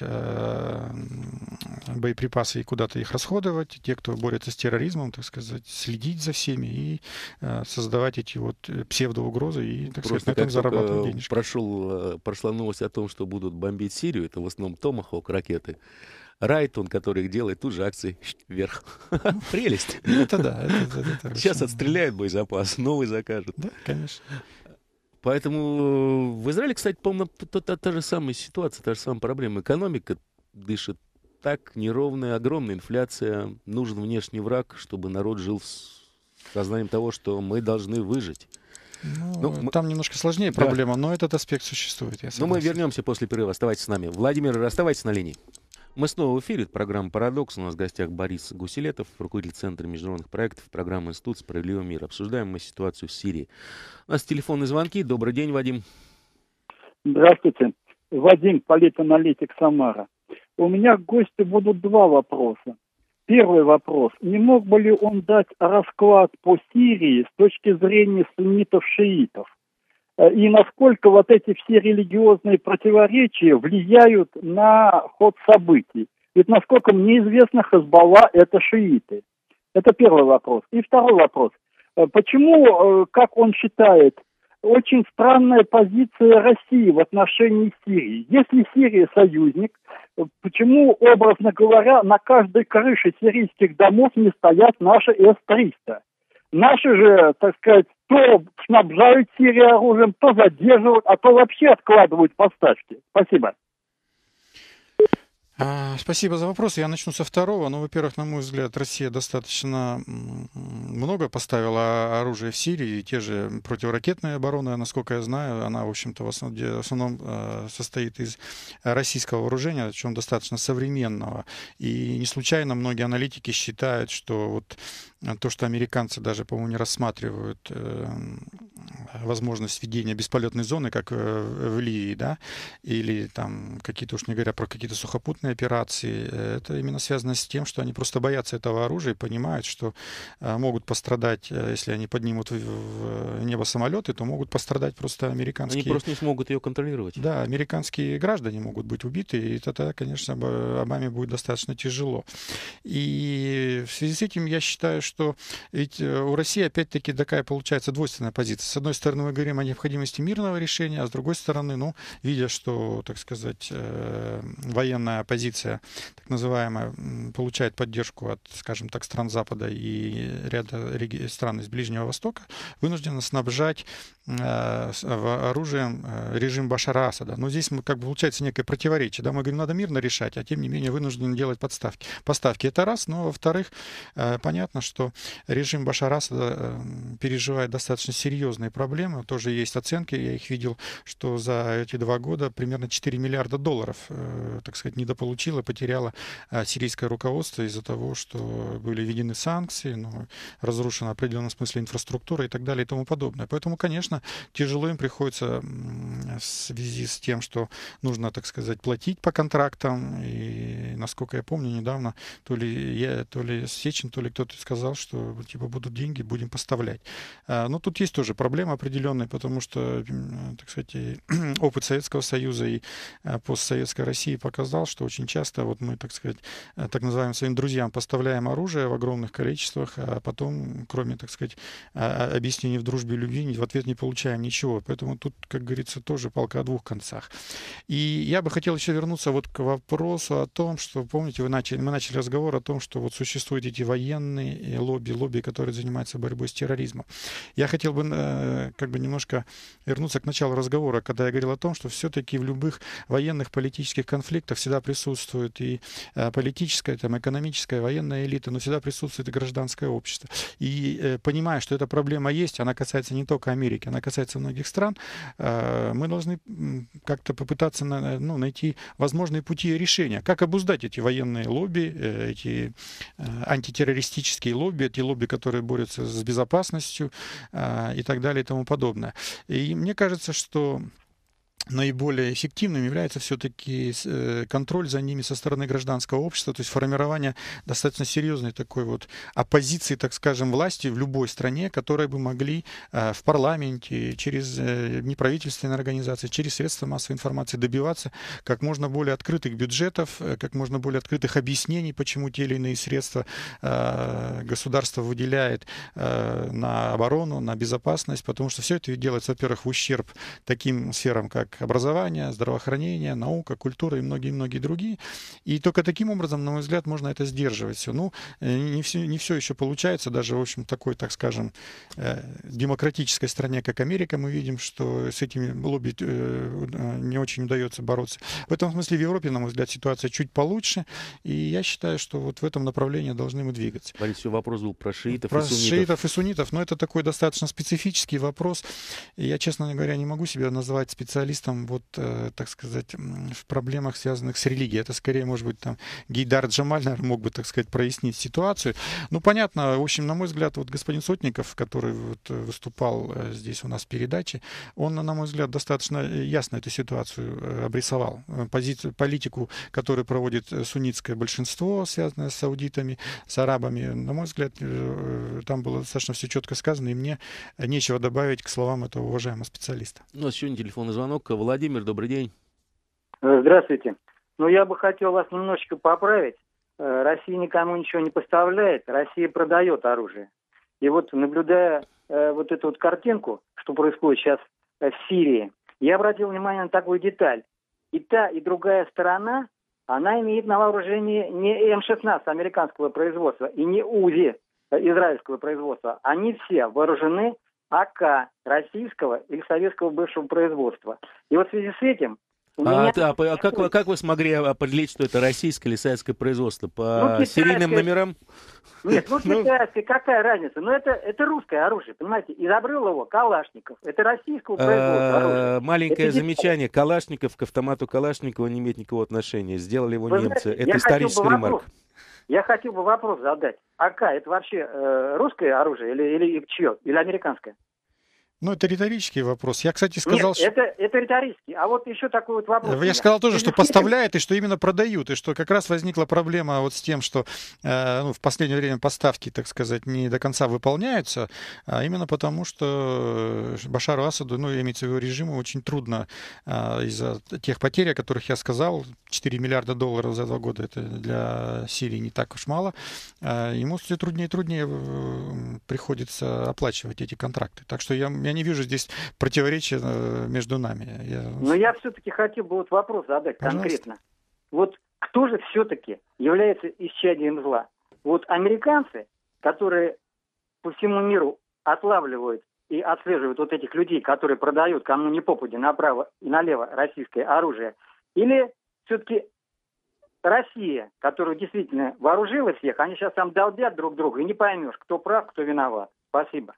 боеприпасы и куда-то их расходовать, те, кто борется с терроризмом, так сказать, следить за всеми и э, создавать эти вот псевдоугрозы и, так Просто сказать, на этом зарабатывать денежки. Прошел, прошла новость о том, что будут бомбить Сирию, это в основном Томахок ракеты. Райт, он, который их делает, тут же акции вверх. Прелесть. Это да. Сейчас отстреляют боезапас, новый закажут. Да, конечно. Поэтому в Израиле, кстати, по-моему, та, та, та же самая ситуация, та же самая проблема. Экономика дышит так неровная, огромная инфляция. Нужен внешний враг, чтобы народ жил с сознанием того, что мы должны выжить. Ну, ну, мы... Там немножко сложнее да. проблема, но этот аспект существует. Но мы вернемся после перерыва. Оставайтесь с нами. Владимир, оставайтесь на линии. Мы снова в эфире. Это программа «Парадокс». У нас в гостях Борис Гуселетов, руководитель Центра международных проектов, программы «Институт справедливого мира». Обсуждаем мы ситуацию в Сирии. У нас телефонные звонки. Добрый день, Вадим. Здравствуйте. Вадим, политаналитик, Самара. У меня к гостю будут два вопроса. Первый вопрос. Не мог бы ли он дать расклад по Сирии с точки зрения суннитов-шиитов? И насколько вот эти все религиозные противоречия влияют на ход событий? Ведь, насколько мне известно, Хезболла – это шииты. Это первый вопрос. И второй вопрос. Почему, как он считает, очень странная позиция России в отношении Сирии? Если Сирия союзник, почему, образно говоря, на каждой крыше сирийских домов не стоят наши эс триста? Наши же, так сказать, то снабжают Сирию оружием, то задерживают, а то вообще откладывают поставки. Спасибо. Спасибо за вопрос. Я начну со второго. Ну, во-первых, на мой взгляд, Россия достаточно много поставила оружия в Сирии, и те же противоракетные обороны, насколько я знаю, она, в общем-то, в основном состоит из российского вооружения, причем достаточно современного. И не случайно многие аналитики считают, что вот то, что американцы даже, по-моему, не рассматривают э, возможность введения бесполетной зоны, как в, в Ливии, да, или там какие-то, уж не говоря про какие-то сухопутные операции, это именно связано с тем, что они просто боятся этого оружия и понимают, что э, могут пострадать, если они поднимут в, в небо самолеты, то могут пострадать просто американские... Они просто не смогут ее контролировать. Да, американские граждане могут быть убиты, и тогда, конечно, Обаме будет достаточно тяжело. И в связи с этим я считаю, что ведь у России опять-таки такая получается двойственная позиция. С одной стороны, мы говорим о необходимости мирного решения, а с другой стороны, ну, видя, что, так сказать, военная оппозиция, так называемая, получает поддержку от, скажем так, стран Запада и ряда стран из Ближнего Востока, вынуждена снабжать оружием режим Башара Асада. Но здесь, как бы, получается некое противоречие. Да? Мы говорим, надо мирно решать, а тем не менее вынуждены делать подставки. Поставки — это раз, но, во-вторых, понятно, что режим Башара Асада переживает достаточно серьезные проблемы. Тоже есть оценки, я их видел, что за эти два года примерно четыре миллиарда долларов, так сказать, недополучило, потеряло сирийское руководство из-за того, что были введены санкции, ну, разрушена в определенном смысле инфраструктура и так далее и тому подобное. Поэтому, конечно, тяжело им приходится в связи с тем, что нужно, так сказать, платить по контрактам. И, насколько я помню, недавно то ли я, то ли Сечин, то ли кто-то сказал, что типа будут деньги, будем поставлять. Но тут есть тоже проблема определенная. определенный, потому что, так сказать, опыт Советского Союза и постсоветской России показал, что очень часто вот мы, так сказать, так называемым своим друзьям поставляем оружие в огромных количествах, а потом, кроме, так сказать, объяснений в дружбе и любви, в ответ не получаем ничего. Поэтому тут, как говорится, тоже палка о двух концах. И я бы хотел еще вернуться вот к вопросу о том, что, помните, вы начали, мы начали разговор о том, что вот существуют эти военные лобби, лобби, которые занимаются борьбой с терроризмом. Я хотел бы э, как бы немножко вернуться к началу разговора, когда я говорил о том, что все-таки в любых военных политических конфликтах всегда присутствует и э, политическая, там, экономическая, военная элита, но всегда присутствует и гражданское общество. И э, понимая, что эта проблема есть, она касается не только Америки, она касается многих стран, э, мы должны как-то попытаться на, ну, найти возможные пути решения. Как обуздать эти военные лобби, э, эти э, антитеррористические лобби, эти лобби, которые борются с безопасностью э, и так далее и тому подобное. И мне кажется, что наиболее эффективным является все-таки контроль за ними со стороны гражданского общества, то есть формирование достаточно серьезной такой вот оппозиции, так скажем, власти в любой стране, которые бы могли в парламенте, через неправительственные организации, через средства массовой информации добиваться как можно более открытых бюджетов, как можно более открытых объяснений, почему те или иные средства государство выделяет на оборону, на безопасность, потому что все это делается, во-первых, в ущерб таким сферам, как образование, здравоохранение, наука, культура и многие-многие другие. И только таким образом, на мой взгляд, можно это сдерживать все. Ну, не все, не все еще получается, даже, в общем, такой, так скажем, демократической стране, как Америка, мы видим, что с этими лобби не очень удается бороться. В этом смысле в Европе, на мой взгляд, ситуация чуть получше, и я считаю, что вот в этом направлении должны мы двигаться. Борис, вопрос был про шиитов про и суннитов. шиитов и суннитов, но это такой достаточно специфический вопрос. И я, честно говоря, не могу себя назвать специалистом вот, э, так сказать, в проблемах, связанных с религией. Это скорее, может быть, там Гейдар Джамаль, наверное, мог бы, так сказать, прояснить ситуацию. Ну, понятно, в общем, на мой взгляд, вот господин Сотников, который вот выступал здесь у нас в передаче, он, на мой взгляд, достаточно ясно эту ситуацию обрисовал. Позицию, политику, которую проводит суннитское большинство, связанное с саудитами, с арабами, на мой взгляд, там было достаточно все четко сказано, и мне нечего добавить к словам этого уважаемого специалиста. У нас еще один телефонный звонок. Владимир, добрый день. Здравствуйте. Ну, я бы хотел вас немножечко поправить. Россия никому ничего не поставляет, Россия продает оружие. И вот, наблюдая э, вот эту вот картинку, что происходит сейчас э, в Сирии, я обратил внимание на такую деталь. И та, и другая сторона, она имеет на вооружении не эм шестнадцать американского производства и не УЗИ израильского производства. Они все вооружены а ка российского или советского бывшего производства. И вот в связи с этим... А, меня... а, а как, вы, как вы смогли определить, что это российское или советское производство? По ну, серийным номерам? Нет, ну китайское, какая разница? Ну это, это русское оружие, понимаете? Изобрел его Калашников. Это российского производства оружие. Маленькое замечание. Калашников к автомату Калашникова не имеет никакого отношения. Сделали его вы немцы. Знаете, это историческая ремарка. Я хотел бы вопрос задать. а ка это вообще э, русское оружие или, или чье? Или американское? Ну, это риторический вопрос. Я, кстати, сказал, Нет, что... это, это риторический. А вот еще такой вот вопрос. Я сказал тоже, что поставляет и что именно продают, и что как раз возникла проблема вот с тем, что э, ну, в последнее время поставки, так сказать, не до конца выполняются, а именно потому, что Башару Асаду, ну, имеется в виду режиму, очень трудно э, из-за тех потерь, о которых я сказал, четыре миллиарда долларов за два года, это для Сирии не так уж мало, э, ему все труднее и труднее приходится оплачивать эти контракты. Так что я Я не вижу здесь противоречия между нами. Я... Но я все-таки хотел бы вот вопрос задать. Пожалуйста. Конкретно. Вот кто же все-таки является исчадием зла? Вот американцы, которые по всему миру отлавливают и отслеживают вот этих людей, которые продают кому ни попади направо и налево российское оружие, или все-таки Россия, которая действительно вооружила всех, они сейчас там долбят друг друга, и не поймешь, кто прав, кто виноват. Спасибо.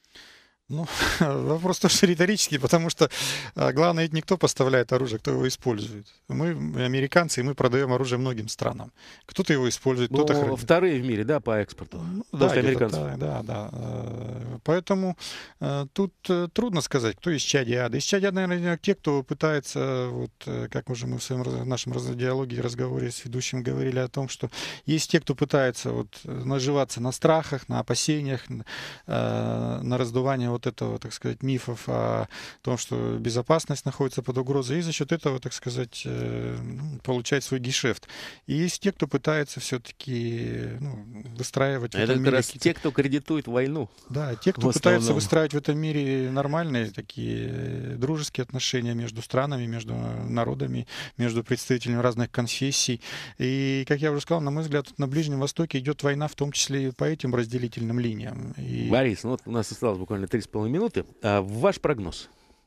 Ну, вопрос тоже риторический, потому что а, главное, ведь никто поставляет оружие, кто его использует. Мы, американцы, и мы продаем оружие многим странам. Кто-то его использует, ну, кто-то хранит. Вторые в мире, да, по экспорту? Ну, да, американцев. Да, да, да. Поэтому а, тут а, трудно сказать, кто исчадие ада. Исчадие ада, наверное, те, кто пытается, вот, как уже мы в своем в нашем диалоге, разговоре с ведущим говорили о том, что есть те, кто пытается вот, наживаться на страхах, на опасениях, а, на раздувании вот этого, так сказать, мифов о том, что безопасность находится под угрозой, и за счет этого, так сказать, получать свой гешефт. И есть те, кто пытается все-таки ну, выстраивать в Это этом как мире... раз те, кто кредитует войну. Да, те, кто пытается выстраивать в этом мире нормальные такие дружеские отношения между странами, между народами, между представителями разных конфессий. И, как я уже сказал, на мой взгляд, на Ближнем Востоке идет война, в том числе и по этим разделительным линиям. И... Борис, ну вот у нас осталось буквально три с половиной минуты. А ваш прогноз?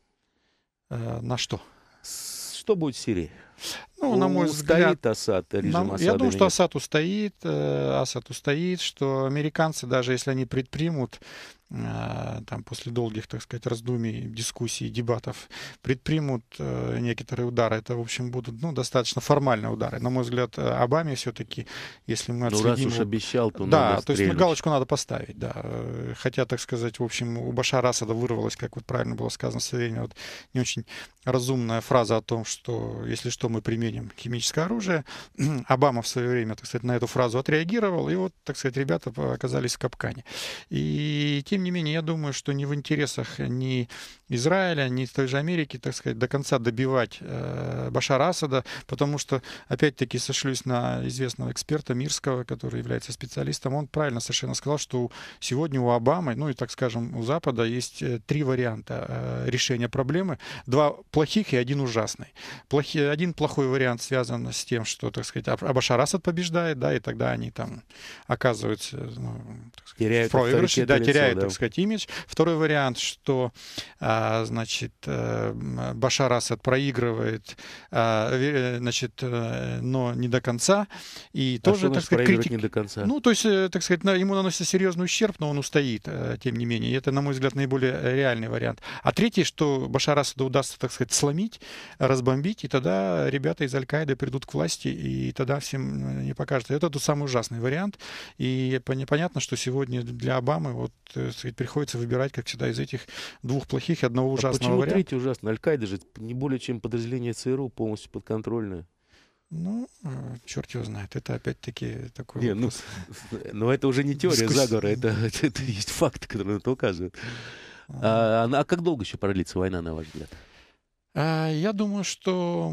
А, на что? Что будет в Сирии? Ну, на мой взгляд, устоит Асад, режим на, Асада? Я думаю, что нет? Асад устоит, э, Асад устоит, что американцы, даже если они предпримут, э, там, после долгих, так сказать, раздумий, дискуссий, дебатов, предпримут э, некоторые удары, это, в общем, будут, ну, достаточно формальные удары. На мой взгляд, Обаме все-таки, если мы отследим... Ну, раз уж обещал, то да, надо то есть стрельнуть. галочку надо поставить, да. Хотя, так сказать, в общем, у Башара Асада вырвалась, как вот правильно было сказано в свое время, вот не очень разумная фраза о том, что, если что, мы применим химическое оружие. Обама в свое время, так сказать, на эту фразу отреагировал, и вот, так сказать, ребята оказались в капкане. И, тем не менее, я думаю, что не в интересах ни Израиля, ни той же Америки, так сказать, до конца добивать э, Башара Асада, потому что, опять-таки, сошлюсь на известного эксперта Мирского, который является специалистом, он правильно совершенно сказал, что сегодня у Обамы, ну и, так скажем, у Запада есть три варианта э, решения проблемы. Два плохих и один ужасный. Плохи, один плохой вариант связан с тем, что, так сказать, Башар Асад побеждает, да, и тогда они там оказываются, ну, так сказать, теряют в проигрыше, да, лицо, теряют, да. так сказать, имидж. Второй вариант, что, а, значит, Башар Асад проигрывает, а, значит, но не до конца, и а тоже, что так значит сказать, критик... не до конца? Ну, то есть, так сказать, ему наносится серьезный ущерб, но он устоит, тем не менее. И это, на мой взгляд, наиболее реальный вариант. А третий, что Башар Асаду удастся, так сказать, сломить, разбомбить, и тогда ребята из Аль-Каиды придут к власти, и тогда всем не покажется. Это тот самый ужасный вариант. И понятно, что сегодня для Обамы вот, сказать, приходится выбирать, как всегда, из этих двух плохих и одного ужасного а почему варианта. Третий ужасный? Аль-Каида же не более чем подразделение ЦРУ, полностью подконтрольное. Ну, черт его знает. Это опять-таки такой... Не, ну, но это уже не теория Дискусс... заговора, это, это, это есть факты, которые на это указывают. А, а как долго еще продлится война, на ваш взгляд? Я думаю, что,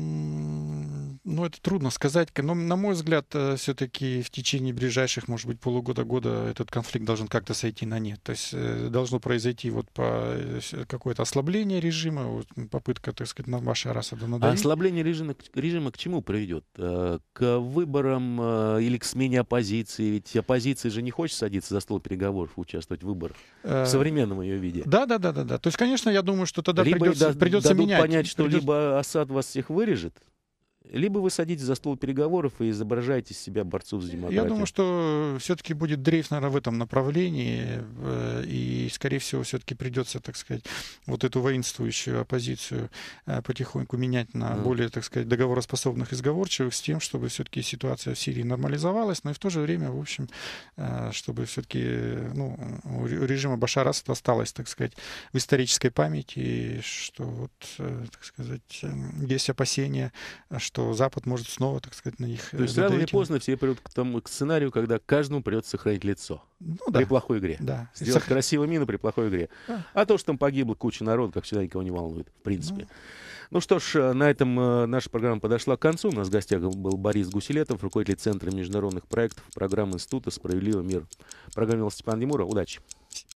ну, это трудно сказать, но, на мой взгляд, все-таки в течение ближайших, может быть, полугода-года этот конфликт должен как-то сойти на нет. То есть должно произойти вот по какое-то ослабление режима, вот, попытка, так сказать, на Башара Асада надавить. А ослабление режима, режима к чему приведет? К выборам или к смене оппозиции? Ведь оппозиция же не хочет садиться за стол переговоров, участвовать в выборах в современном ее виде. Да, да, да, да, да. То есть, конечно, я думаю, что тогда либо придется, да, придется менять. понять, что придется... либо Асад вас всех вырежет, либо вы садитесь за стол переговоров и изображаете из себя борцов за демократию. Я думаю, что все-таки будет дрейф, наверное, в этом направлении, и, скорее всего, все-таки придется, так сказать, вот эту воинствующую оппозицию потихоньку менять на mm. более, так сказать, договороспособных и сговорчивых, с тем, чтобы все-таки ситуация в Сирии нормализовалась, но и в то же время, в общем, чтобы все-таки, ну, у режима Башара Асада осталось, так сказать, в исторической памяти, что вот, так сказать, есть опасения, что Запад может снова, так сказать, на них... То есть рано или поздно все придут к тому к сценарию, когда каждому придется сохранить лицо. Ну, при да. плохой игре. Да. Сделать Сох... красивую мину при плохой игре. Да. А то, что там погибла куча народа, как всегда, никого не волнует, в принципе. Ну, ну что ж, на этом наша программа подошла к концу. У нас в гостях был Борис Гусилетов, руководитель Центра международных проектов программы Института «Справедливый мир». Программа Степан Демуров. Удачи.